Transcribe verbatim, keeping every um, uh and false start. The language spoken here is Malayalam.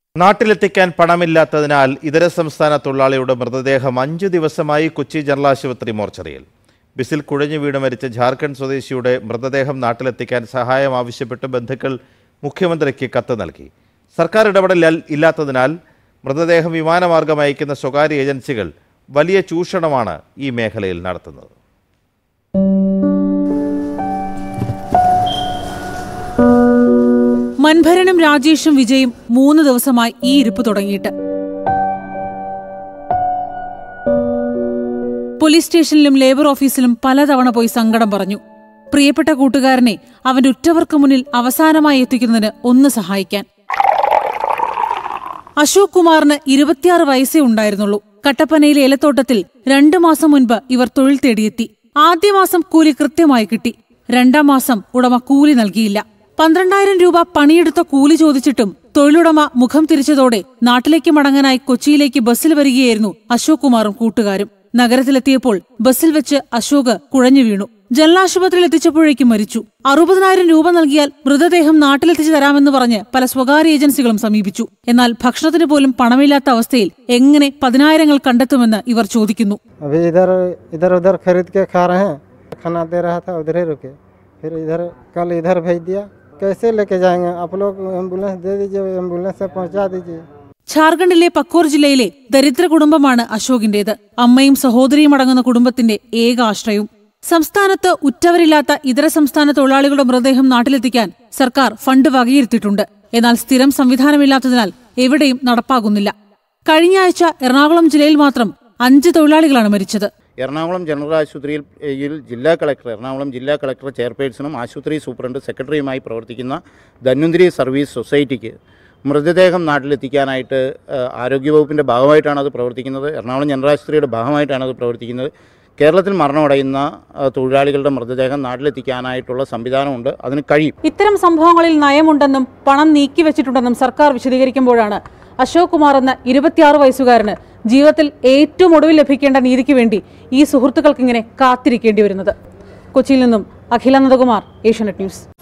നാട്ടിലെത്തിക്കാൻ പണമില്ലാത്തതിനാൽ ഇതര സംസ്ഥാന തൊഴിലാളിയുടെ മൃതദേഹം അഞ്ചു ദിവസമായി കൊച്ചി ജനറൽ ആശുപത്രി മോർച്ചറിയിൽ. ബസിൽ കുഴഞ്ഞു വീണ് മരിച്ച ജാർഖണ്ഡ് സ്വദേശിയുടെ മൃതദേഹം നാട്ടിലെത്തിക്കാൻ സഹായം ആവശ്യപ്പെട്ട് ബന്ധുക്കൾ മുഖ്യമന്ത്രിക്ക് കത്ത് നൽകി. സർക്കാർ ഇടപെടൽ ഇല്ലാത്തതിനാൽ മൃതദേഹം വിമാനമാർഗം അയക്കുന്ന സ്വകാര്യ ഏജൻസികൾ വലിയ ചൂഷണമാണ് ഈ മേഖലയിൽ നടത്തുന്നത്. മൻഭരനും രാജേഷും വിജയും മൂന്ന് ദിവസമായി ഈ ഇരിപ്പ് തുടങ്ങിയിട്ട്. പോലീസ് സ്റ്റേഷനിലും ലേബർ ഓഫീസിലും പലതവണ പോയി സങ്കടം പറഞ്ഞു. പ്രിയപ്പെട്ട കൂട്ടുകാരനെ അവന്റെ ഉറ്റവർക്ക് മുന്നിൽ അവസാനമായി എത്തിക്കുന്നതിന് ഒന്ന് സഹായിക്കാൻ. അശോക് കുമാറിന് ഇരുപത്തിയാറ് വയസ്സേ ഉണ്ടായിരുന്നുള്ളൂ. കട്ടപ്പനയിലെ ഏലത്തോട്ടത്തിൽ രണ്ടു മാസം മുൻപ് ഇവർ തൊഴിൽ തേടിയെത്തി. ആദ്യ മാസം കൂലി കൃത്യമായി കിട്ടി. രണ്ടാം മാസം ഉടമ കൂലി നൽകിയില്ല. പന്ത്രണ്ടായിരം രൂപ പണിയെടുത്ത കൂലി ചോദിച്ചിട്ടും തൊഴിലുടമ മുഖം തിരിച്ചതോടെ നാട്ടിലേക്ക് മടങ്ങാനായി കൊച്ചിയിലേക്ക് ബസ്സിൽ വരികയായിരുന്നു അശോക് കുമാറും കൂട്ടുകാരും. നഗരത്തിലെത്തിയപ്പോൾ ബസ്സിൽ വെച്ച് അശോക് കുഴഞ്ഞു വീണു. ജനലാശുപത്രിയിൽ എത്തിച്ചപ്പോഴേക്കും മരിച്ചു. അറുപതിനായിരം രൂപ നൽകിയാൽ മൃതദേഹം നാട്ടിലെത്തിച്ചു തരാമെന്ന് പറഞ്ഞ് പല സ്വകാര്യ ഏജൻസികളും സമീപിച്ചു. എന്നാൽ ഭക്ഷണത്തിന് പോലും പണമില്ലാത്ത അവസ്ഥയിൽ എങ്ങനെ പതിനായിരങ്ങൾ കണ്ടെത്തുമെന്ന് ഇവർ ചോദിക്കുന്നു. ഝാർഖണ്ഡിലെ പക്കൂർ ജില്ലയിലെ ദരിദ്ര കുടുംബമാണ് അശോകിന്റേത്. അമ്മയും സഹോദരിയും അടങ്ങുന്ന കുടുംബത്തിന്റെ ഏക ആശ്രയവും. സംസ്ഥാനത്ത് ഉറ്റവരില്ലാത്ത ഇതര സംസ്ഥാന തൊഴിലാളികളുടെ മൃതദേഹം നാട്ടിലെത്തിക്കാൻ സർക്കാർ ഫണ്ട് വകയിരുത്തിയിട്ടുണ്ട്. എന്നാൽ സ്ഥിരം സംവിധാനമില്ലാത്തതിനാൽ എവിടെയും നടപ്പാകുന്നില്ല. കഴിഞ്ഞ ആഴ്ച എറണാകുളം ജില്ലയിൽ മാത്രം അഞ്ച് തൊഴിലാളികളാണ് മരിച്ചത്. എറണാകുളം ജനറൽ ആശുപത്രിയിൽ ജില്ലാ കളക്ടർ എറണാകുളം ജില്ലാ കളക്ടർ ചെയർപേഴ്സണും ആശുപത്രി സൂപ്രണ്ട് സെക്രട്ടറിയുമായി പ്രവർത്തിക്കുന്ന ധന്വന്തരി സർവീസ് സൊസൈറ്റിക്ക് മൃതദേഹം നാട്ടിലെത്തിക്കാനായിട്ട് ആരോഗ്യവകുപ്പിൻ്റെ ഭാഗമായിട്ടാണ് അത് പ്രവർത്തിക്കുന്നത്. എറണാകുളം ജനറൽ ആശുപത്രിയുടെ ഭാഗമായിട്ടാണ് അത് പ്രവർത്തിക്കുന്നത്. കേരളത്തിൽ മരണമടയുന്ന തൊഴിലാളികളുടെ മൃതദേഹം നാട്ടിലെത്തിക്കാനായിട്ടുള്ള സംവിധാനമുണ്ട്, അതിന് കഴിയും. ഇത്തരം സംഭവങ്ങളിൽ നയമുണ്ടെന്നും പണം നീക്കിവെച്ചിട്ടുണ്ടെന്നും സർക്കാർ വിശദീകരിക്കുമ്പോഴാണ് അശോക് കുമാർ എന്ന ഇരുപത്തിയാറ് വയസ്സുകാരന് ജീവിതത്തിൽ ഏറ്റവും ഒടുവിൽ ലഭിക്കേണ്ട നീതിക്ക് വേണ്ടി ഈ സുഹൃത്തുക്കൾക്ക് ഇങ്ങനെ കാത്തിരിക്കേണ്ടി വരുന്നത്. കൊച്ചിയിൽ നിന്നും അഖില നന്ദകുമാർ, ഏഷ്യാനെറ്റ് ന്യൂസ്.